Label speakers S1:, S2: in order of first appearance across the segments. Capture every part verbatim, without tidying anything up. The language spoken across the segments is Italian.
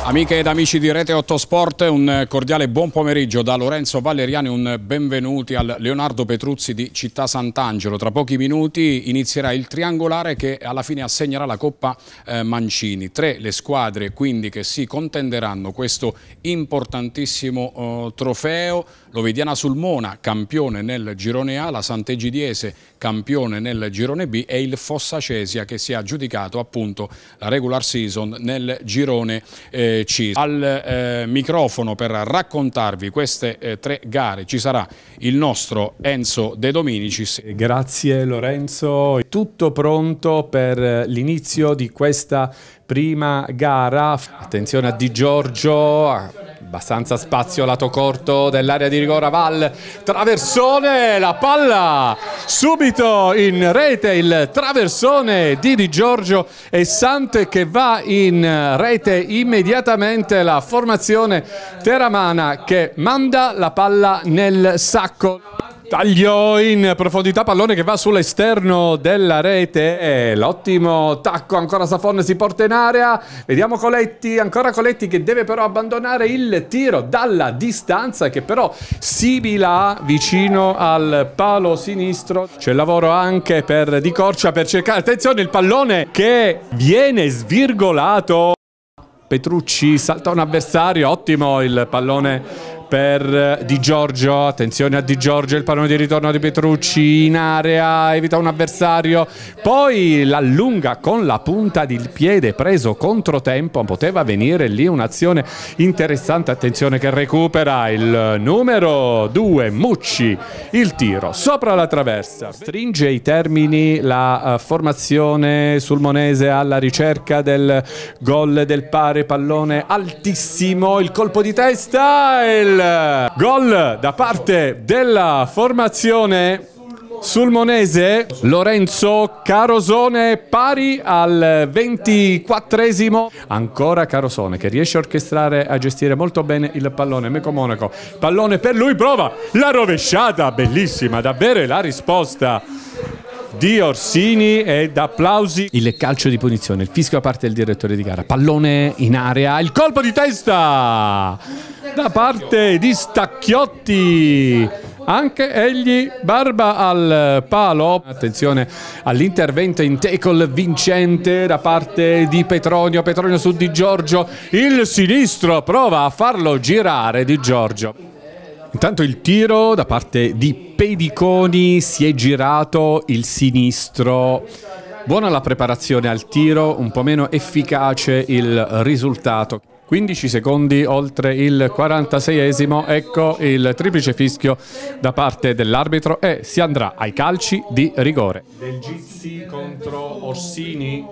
S1: Amiche ed amici di Rete otto Sport, un cordiale buon pomeriggio da Lorenzo Valeriani, un benvenuti al Leonardo Petruzzi di Città Sant'Angelo. Tra pochi minuti inizierà il triangolare che alla fine assegnerà la Coppa eh, Mancini. Tre le squadre quindi che si contenderanno questo importantissimo eh, trofeo. L'Ovidiana Sulmona, campione nel girone A, la Sant'Egidiese, campione nel girone B, e il Fossa Cesia che si è aggiudicato appunto la regular season nel girone eh, C. Al eh, microfono per raccontarvi queste eh, tre gare ci sarà il nostro Enzo De Dominicis.
S2: Grazie Lorenzo, tutto pronto per l'inizio di questa prima gara. Attenzione a Di Giorgio, abbastanza spazio lato corto dell'area di rigore, Val, traversone, la palla subito in rete, il traversone di Di Giorgio e Sant che va in rete immediatamente, la formazione teramana che manda la palla nel sacco. Taglio in profondità, pallone che va sull'esterno della rete e l'ottimo tacco, ancora Safon si porta in area, vediamo Coletti, ancora Coletti che deve però abbandonare il tiro dalla distanza che però sibila vicino al palo sinistro. C'è lavoro anche per Di Corcia per cercare, attenzione il pallone che viene svirgolato, Petrucci salta un avversario, ottimo il pallone per Di Giorgio, attenzione a Di Giorgio, il pallone di ritorno di Petrucci in area, evita un avversario, poi l'allunga con la punta del piede, preso controtempo, poteva venire lì un'azione interessante, attenzione che recupera il numero due Mucci, il tiro sopra la traversa, stringe i termini la uh, formazione sulmonese alla ricerca del gol del pari, pallone altissimo, il colpo di testa e il gol da parte della formazione sulmonese. Lorenzo Carosone pari al ventiquattresimo, ancora Carosone che riesce a orchestrare, a gestire molto bene il pallone. Meco Monaco, pallone per lui, prova la rovesciata, bellissima davvero la risposta di Orsini ed applausi. Il calcio di punizione, il fischio da parte del direttore di gara, pallone in area, il colpo di testa da parte di Stacchiotti, anche egli barba al palo. Attenzione all'intervento in tackle vincente da parte di Petronio, Petronio su Di Giorgio, il sinistro prova a farlo girare Di Giorgio. Intanto il tiro da parte di Pediconi, si è girato il sinistro. Buona la preparazione al tiro, un po' meno efficace il risultato. quindici secondi oltre il quarantaseiesimo, ecco il triplice fischio da parte dell'arbitro e si andrà ai calci di rigore. Del Gizzi contro Orsini,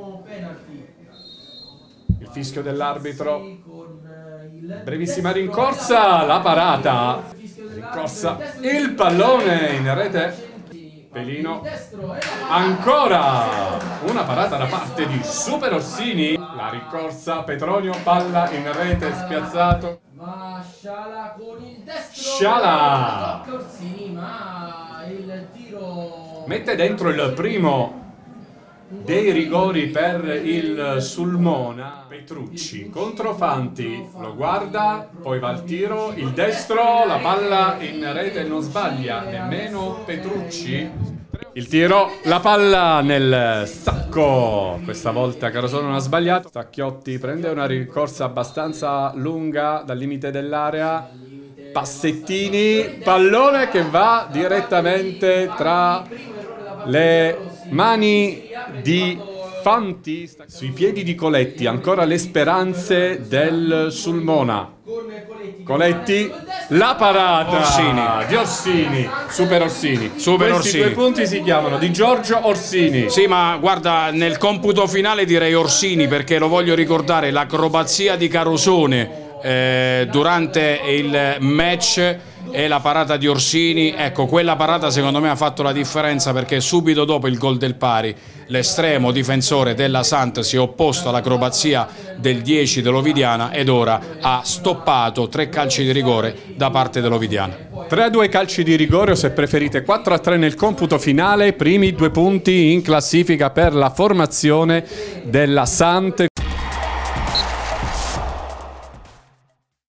S2: il fischio dell'arbitro, brevissima rincorsa, la parata, rincorsa, il pallone in rete. Pelino, ancora una parata da parte di Super Orsini, la rincorsa, Petronio, palla in rete, spiazzato, ma Sciala con il destro, Sciala Orsini, ma il tiro mette dentro il primo dei rigori per il Sulmona. Petrucci contro Fanti, lo guarda, poi va al tiro, il destro, la palla in rete, non sbaglia nemmeno Petrucci. Il tiro, la palla nel sacco, questa volta Carosone non ha sbagliato. Stacchiotti prende una ricorsa abbastanza lunga dal limite dell'area, Passettini, pallone che va direttamente tra le mani di Fanti, sui piedi di Coletti, ancora le speranze del Sulmona. Coletti, la parata
S1: Orsini.
S2: di Orsini, Super Orsini.
S1: Super
S2: Questi
S1: Orsini.
S2: due punti si chiamano Di Giorgio Orsini.
S1: Sì, ma guarda, nel computo finale direi Orsini, perché lo voglio ricordare, l'acrobazia di Carosone eh, durante il match e la parata di Orsini, ecco, quella parata secondo me ha fatto la differenza, perché subito dopo il gol del pari l'estremo difensore della Sant si è opposto all'acrobazia del dieci dell'Ovidiana ed ora ha stoppato tre calci di rigore da parte dell'Ovidiana.
S2: tre a due calci di rigore, o se preferite quattro a tre nel computo finale, primi due punti in classifica per la formazione della Sant.